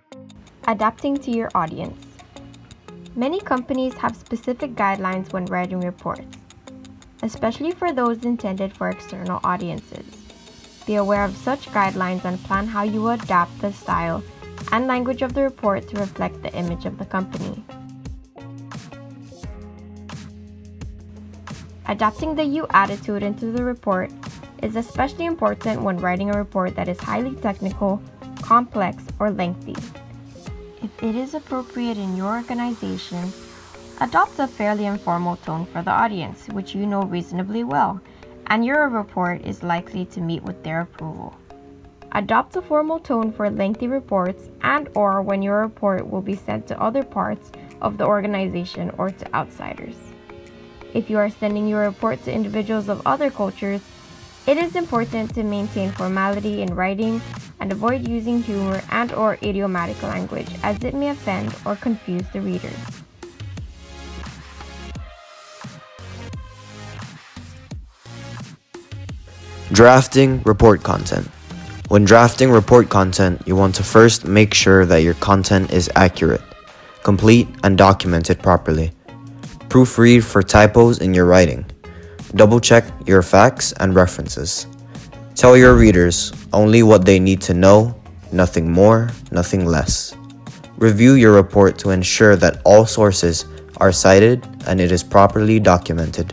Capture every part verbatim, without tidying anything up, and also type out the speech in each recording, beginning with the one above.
Adapting to your audience. Many companies have specific guidelines when writing reports, especially for those intended for external audiences. Be aware of such guidelines and plan how you will adapt the style and language of the report to reflect the image of the company. Adapting the you attitude into the report is especially important when writing a report that is highly technical, complex, or lengthy. If it is appropriate in your organization, adopt a fairly informal tone for the audience, which you know reasonably well, and your report is likely to meet with their approval. Adopt a formal tone for lengthy reports and or when your report will be sent to other parts of the organization or to outsiders. If you are sending your report to individuals of other cultures, it is important to maintain formality in writing and avoid using humor and or idiomatic language, as it may offend or confuse the readers. Drafting report content. When drafting report content, you want to first make sure that your content is accurate, complete, and documented properly. Proofread for typos in your writing. Double-check your facts and references. Tell your readers only what they need to know, nothing more, nothing less. Review your report to ensure that all sources are cited and it is properly documented.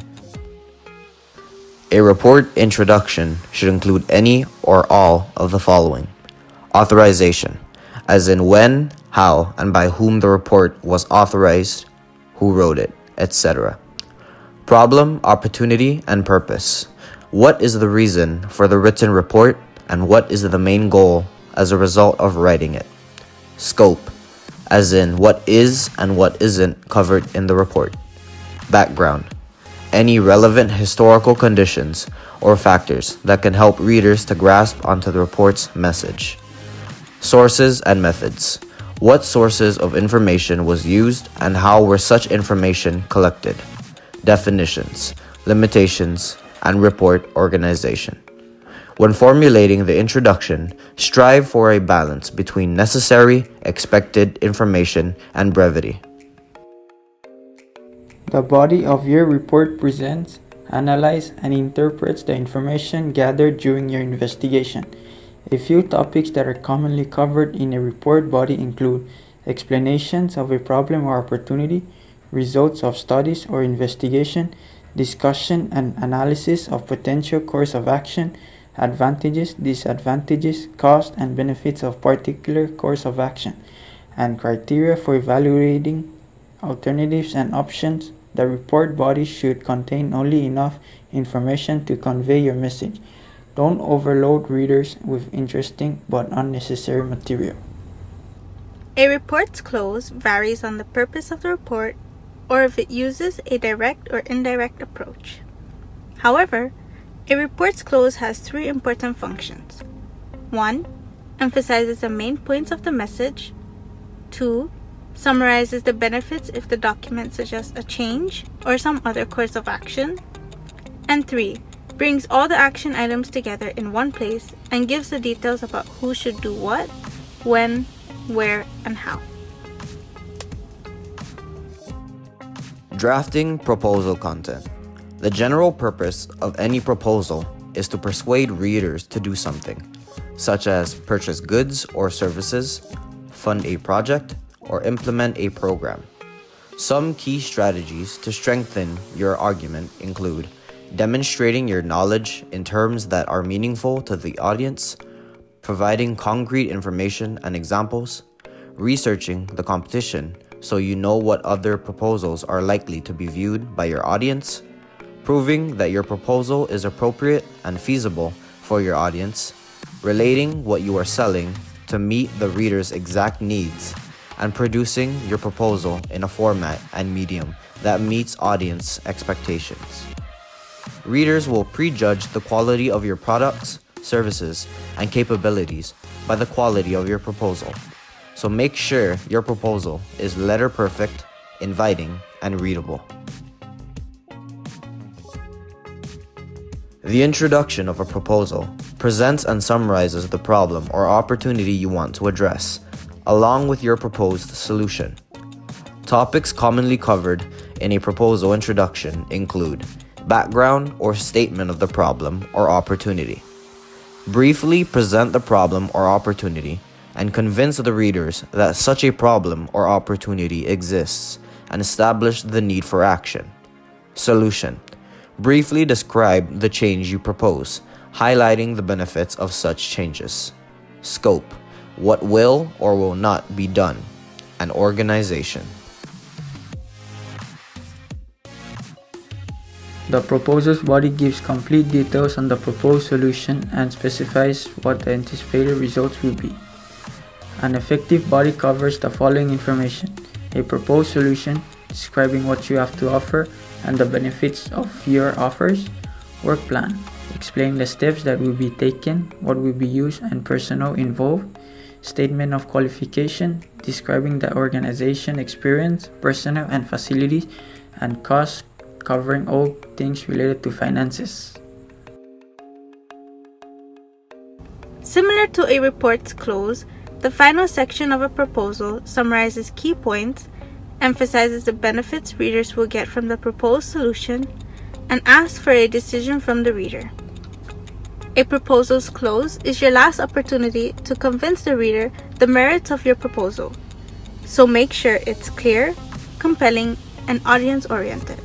A report introduction should include any or all of the following. Authorization, as in when, how, and by whom the report was authorized, who wrote it, et cetera. Problem, opportunity, and purpose. What is the reason for the written report and what is the main goal as a result of writing it? Scope, as in what is and what isn't covered in the report. Background, any relevant historical conditions or factors that can help readers to grasp onto the report's message. Sources and methods. What sources of information was used and how were such information collected? Definitions, limitations, and report organization. When formulating the introduction, strive for a balance between necessary, expected information and brevity. The body of your report presents, analyzes, and interprets the information gathered during your investigation. A few topics that are commonly covered in a report body include explanations of a problem or opportunity, results of studies or investigation, discussion and analysis of potential course of action, advantages, disadvantages, costs and benefits of particular course of action, and criteria for evaluating alternatives and options. The report body should contain only enough information to convey your message. Don't overload readers with interesting but unnecessary material. A report's close varies on the purpose of the report or if it uses a direct or indirect approach. However, a report's close has three important functions. one. Emphasizes the main points of the message. two. Summarizes the benefits if the document suggests a change or some other course of action. And three. Brings all the action items together in one place and gives the details about who should do what, when, where, and how. Drafting proposal content. The general purpose of any proposal is to persuade readers to do something, such as purchase goods or services, fund a project, or implement a program. Some key strategies to strengthen your argument include demonstrating your knowledge in terms that are meaningful to the audience, providing concrete information and examples, researching the competition so you know what other proposals are likely to be viewed by your audience, proving that your proposal is appropriate and feasible for your audience, relating what you are selling to meet the reader's exact needs, and producing your proposal in a format and medium that meets audience expectations. Readers will prejudge the quality of your products, services, and capabilities by the quality of your proposal. So make sure your proposal is letter perfect, inviting, and readable. The introduction of a proposal presents and summarizes the problem or opportunity you want to address, along with your proposed solution. Topics commonly covered in a proposal introduction include background or statement of the problem or opportunity. Briefly present the problem or opportunity and convince the readers that such a problem or opportunity exists and establish the need for action. Solution. Briefly describe the change you propose, highlighting the benefits of such changes. Scope. What will or will not be done. And organization. The proposal's body gives complete details on the proposed solution and specifies what the anticipated results will be. An effective body covers the following information: a proposed solution, describing what you have to offer and the benefits of your offers. Work plan, explain the steps that will be taken, what will be used, and personnel involved. Statement of qualification, describing the organization experience, personnel and facilities, and costs, covering all things related to finances. Similar to a report's close, the final section of a proposal summarizes key points, emphasizes the benefits readers will get from the proposed solution, and asks for a decision from the reader. A proposal's close is your last opportunity to convince the reader the merits of your proposal, so make sure it's clear, compelling, and audience-oriented.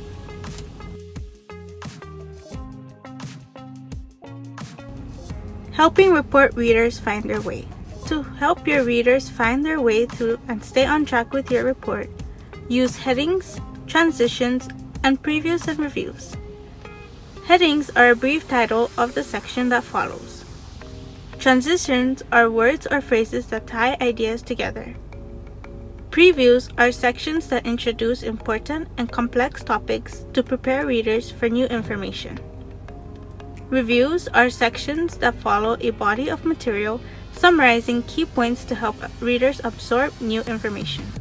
Helping report readers find their way. To help your readers find their way through and stay on track with your report, use headings, transitions, and previews and reviews. Headings are a brief title of the section that follows. Transitions are words or phrases that tie ideas together. Previews are sections that introduce important and complex topics to prepare readers for new information. Reviews are sections that follow a body of material summarizing key points to help readers absorb new information.